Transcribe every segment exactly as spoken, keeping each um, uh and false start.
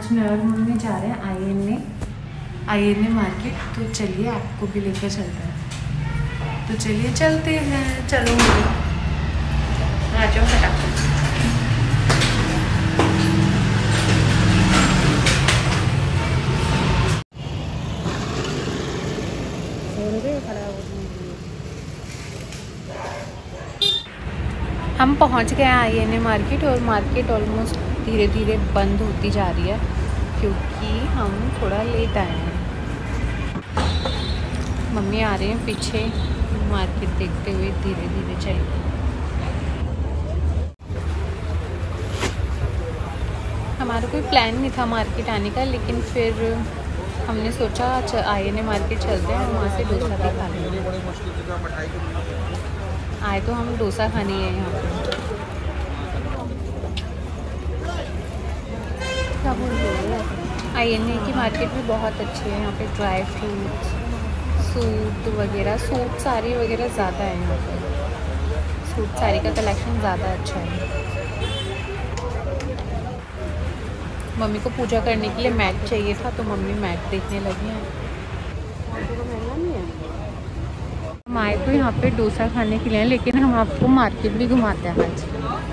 आज मैं और मम्मी जा रहे हैं I N A I N A market. तो चलिए आपको भी लेकर चलते हैं। तो चलिए चलते हैं। चलो आ जाओ फटाफट। हम पहुंच गए आई एन ए मार्केट और मार्केट ऑलमोस्ट धीरे धीरे बंद होती जा रही है क्योंकि हम थोड़ा लेट आए हैं। मम्मी आ रहे हैं पीछे मार्केट देखते हुए धीरे धीरे चलिए। हमारा कोई प्लान नहीं था मार्केट आने का, लेकिन फिर हमने सोचा आई एन ए मार्केट चलते हैं, वहाँ से डोसा भी खा लेंगे। आए तो हम डोसा खाने हैं यहाँ पे। क्या बोल रहे हैं? आई एन ए की मार्केट भी बहुत अच्छी है। यहाँ पे ड्राई फ्रूट्स, सूट वगैरह, सूट साड़ी वगैरह ज़्यादा है यहाँ पे। सूट साड़ी का कलेक्शन ज़्यादा अच्छा है। मम्मी को पूजा करने के लिए मैट चाहिए था तो मम्मी मैट देखने लगी हैं। हम आए तो यहाँ पे डोसा खाने के लिए, लेकिन हम आपको मार्केट भी घुमाते हैं आज।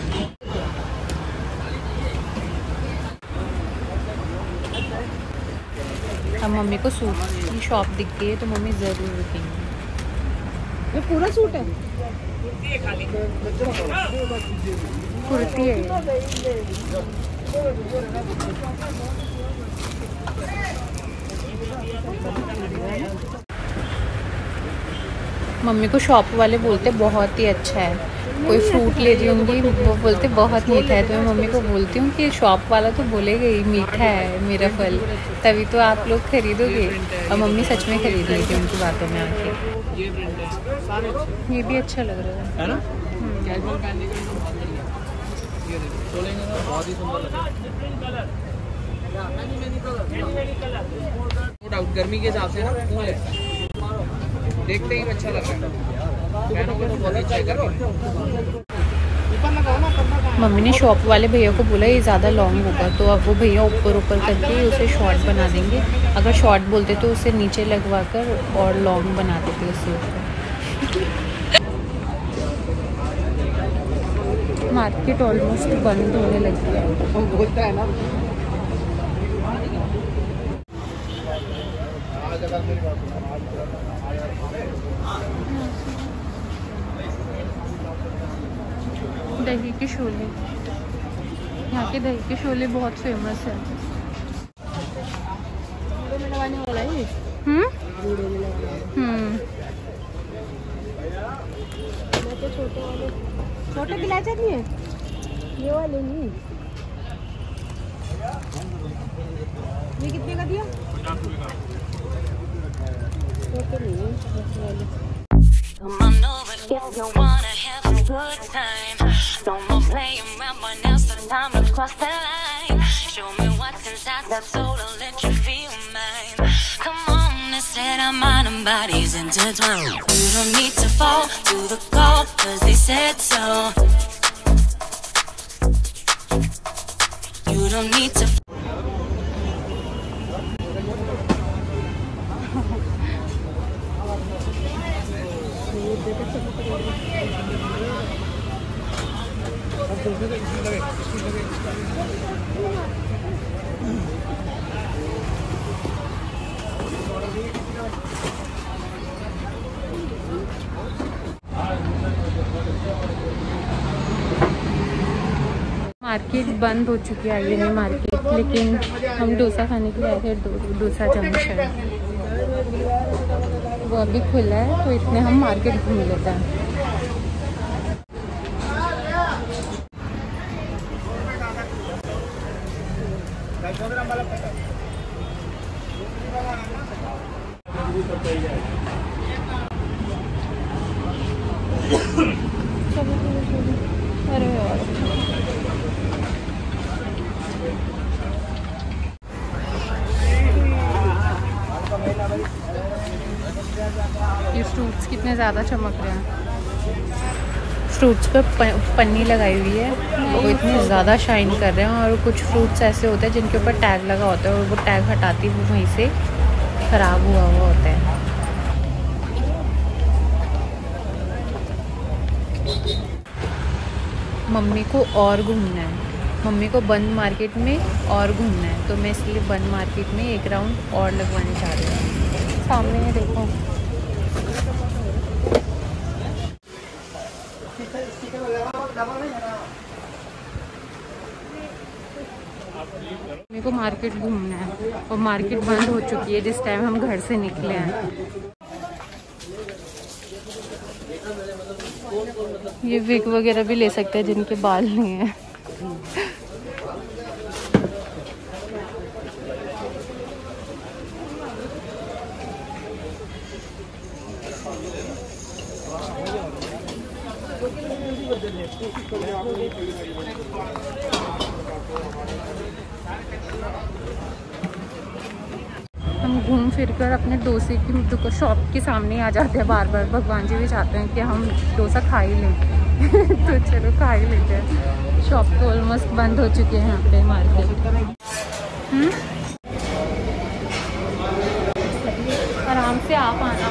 अब मम्मी को सूट की शॉप दिख गई है तो मम्मी ज़रूर रुकेंगे। ये पूरा सूट है, कुर्ती है। मम्मी को शॉप वाले बोलते बहुत ही अच्छा है। कोई फ्रूट ले रही होंगी वो बोलते बहुत मीठा है, तो मैं मम्मी को बोलती हूँ कि शॉप वाला तो बोलेगा ही मीठा है मेरा फल, तभी तो आप लोग खरीदोगे। और मम्मी सच में खरीद लेती है उनकी बातों में आके। ये भी अच्छा लग रहा है, है ना? कैजुअल पहनने के लिए बहुत ही सुंदर लग रहा है। गर्मी के हिसाब से ना देखते ही अच्छा लग रहा है। मम्मी ने शॉप वाले भैया को बोला ये ज़्यादा लॉन्ग होगा, तो अब वो भैया ऊपर ऊपर करके उसे शॉर्ट बना देंगे। अगर शॉर्ट बोलते तो उसे नीचे लगवा कर और लॉन्ग बना देते उसे। मार्केट ऑलमोस्ट बंद होने लगी है। वो बोलता है ना दही के शोले, यहाँ के दही के शोले बहुत फेमस है। हम्म हम्म छोटे वाले छोटे गिलास नहीं है, ये वाले नहीं। ये कितने का दिया? छोटे नहीं है। Come on over if you wanna have a good time. No more playing around, but now's the time to cross the line. Show me what's inside that soul, I'll let you feel mine. Come on, let's set our mind and bodies intertwined. You don't need to fall to the call, cause they said so. You don't need to market बंद हो चुकी है आई N A market, लेकिन हम डोसा खाने के लिए आए थे दो, डोसा जंक्शन। वो अभी खुला है तो इतने हम मार्केट घूम लेते हैं। अरे यार ये फ्रूट्स कितने ज़्यादा चमक रहे हैं। फ्रूट्स पे पन्नी लगाई हुई है, वो इतने ज़्यादा शाइन कर रहे हैं। और कुछ फ्रूट्स ऐसे होते हैं जिनके ऊपर टैग लगा होता है और वो टैग हटाती वो वहीं से ख़राब हुआ हुआ होता है। मम्मी को और घूमना है, मम्मी को बंद मार्केट में और घूमना है, तो मैं इसलिए बंद मार्केट में एक राउंड और लगवाने चाह रही हूँ। सामने में देखो, मम्मी को मार्केट घूमना है और मार्केट बंद हो चुकी है जिस टाइम हम घर से निकले हैं। ये विग वगैरह भी ले सकते हैं जिनके बाल नहीं है। हम घूम फिर कर अपने डोसे की दुकान शॉप के सामने आ जाते हैं बार बार। भगवान जी भी चाहते हैं कि हम डोसा खा ही लें तो चलो खा ही लेते हैं। शॉप तो ऑलमोस्ट बंद हो चुके हैं यहाँ पे मार्केट। हम्म आराम से आप आना।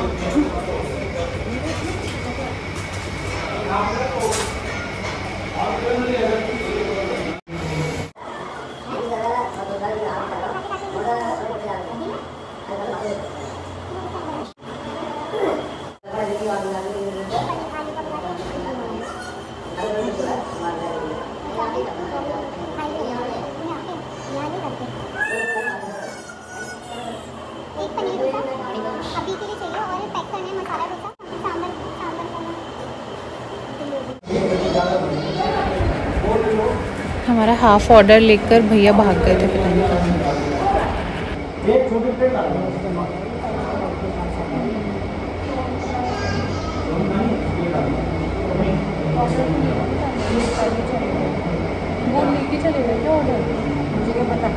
हमारा हाफ ऑर्डर लेकर भैया भाग गए थे, पता नहीं कहाँ। वो लेके चले गए क्या ऑर्डर, मुझे क्या पता।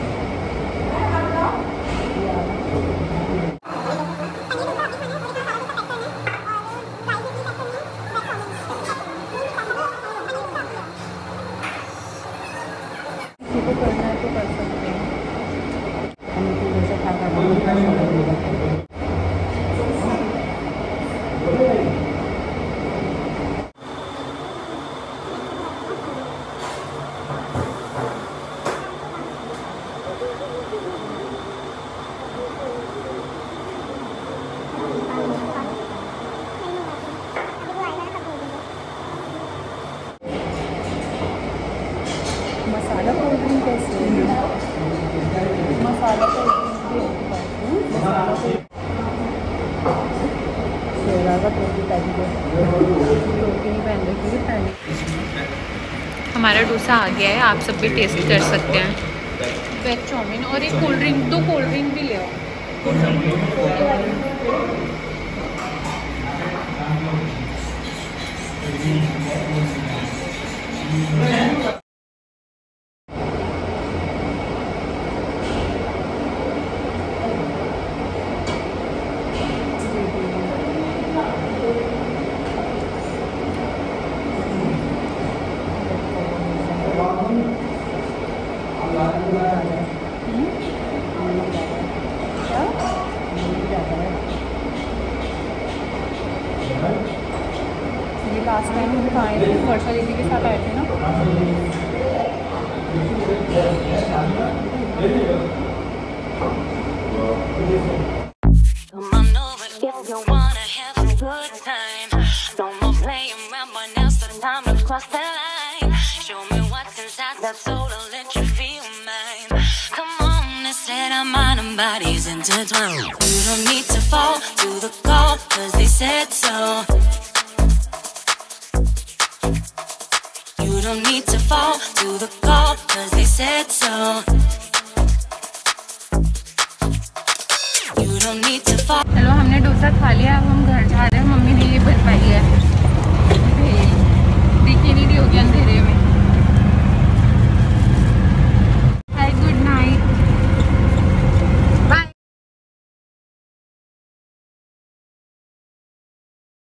किसी को करना है तो कर सकते हैं। हम तो जैसे खा खा मसाला कोल्ड ड्रिंक कैसे है? मसाला कोल्ड ड्रिंक शेरा का टोपी पहन रखी है। हमारा डोसा आ गया है, आप सब भी टेस्ट कर सकते हैं। वेज चाउमीन और एक कोल्ड ड्रिंक, दो कोल्ड ड्रिंक भी ले आओ। ये लास्ट टाइम हम खाए थे, वर्षा दीदी के साथ आए थे ना। Come on over if you wanna have a good time. No more playing around, but now's the time to cross the line. Show me what's inside that soul, I'll let you feel mine. Come on, they said our mind and bodies intertwined. You don't need to fall to the call, cause they said so. You don't need to fall to the call, cause they said so. You don't need to fall. चलो हमने डोसा खा लिया, अब हम घर जा रहे हैं। मम्मी ने